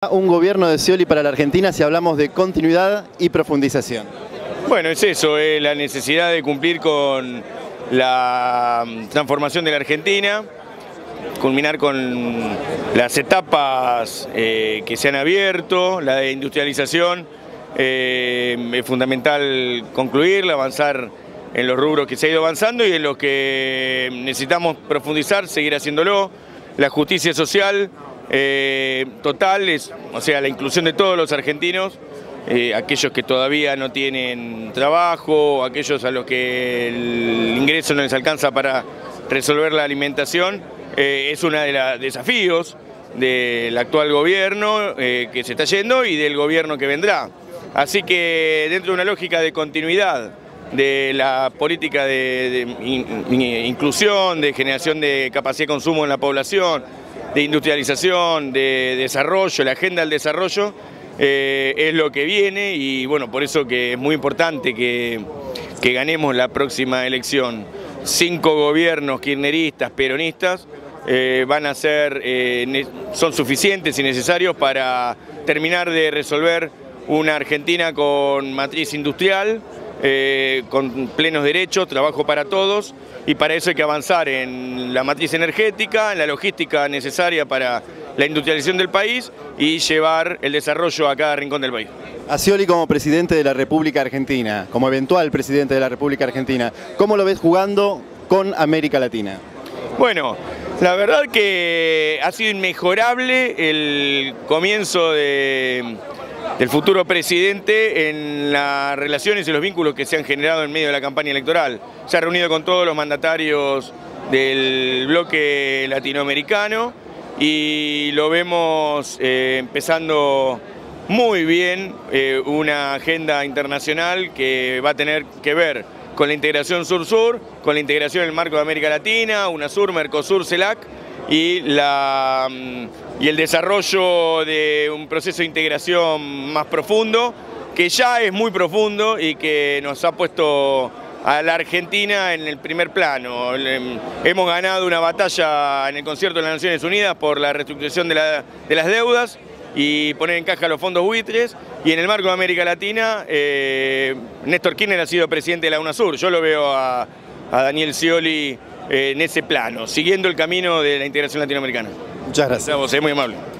Un gobierno de Scioli para la Argentina si hablamos de continuidad y profundización? Bueno, es eso, la necesidad de cumplir con la transformación de la Argentina, culminar con las etapas que se han abierto, la de industrialización, es fundamental concluirla, avanzar en los rubros que se ha ido avanzando y en los que necesitamos profundizar, seguir haciéndolo, la justicia social total, o sea, la inclusión de todos los argentinos, aquellos que todavía no tienen trabajo, aquellos a los que el ingreso no les alcanza para resolver la alimentación, es uno de los desafíos del actual gobierno que se está yendo y del gobierno que vendrá. Así que dentro de una lógica de continuidad de la política de inclusión, de generación de capacidad de consumo en la población, de industrialización, de desarrollo, la agenda del desarrollo, es lo que viene y bueno, por eso que es muy importante que ganemos la próxima elección. 5 gobiernos kirchneristas, peronistas, van a ser, son suficientes y necesarios para terminar de resolver una Argentina con matriz industrial, con plenos derechos, trabajo para todos, y para eso hay que avanzar en la matriz energética, en la logística necesaria para la industrialización del país y llevar el desarrollo a cada rincón del país. A Scioli como presidente de la República Argentina, como eventual presidente de la República Argentina, ¿cómo lo ves jugando con América Latina? Bueno, la verdad que ha sido inmejorable el comienzo del futuro presidente en las relaciones y los vínculos que se han generado en medio de la campaña electoral. Se ha reunido con todos los mandatarios del bloque latinoamericano y lo vemos empezando muy bien una agenda internacional que va a tener que ver con la integración sur-sur, con la integración en el marco de América Latina, UNASUR, Mercosur, CELAC y el desarrollo de un proceso de integración más profundo, que ya es muy profundo y que nos ha puesto a la Argentina en el primer plano. Hemos ganado una batalla en el concierto de las Naciones Unidas por la reestructuración de las deudas y poner en caja los fondos buitres, y en el marco de América Latina, Néstor Kirchner ha sido presidente de la UNASUR. Yo lo veo a Daniel Scioli en ese plano, siguiendo el camino de la integración latinoamericana. Muchas gracias. A vos, es muy amable.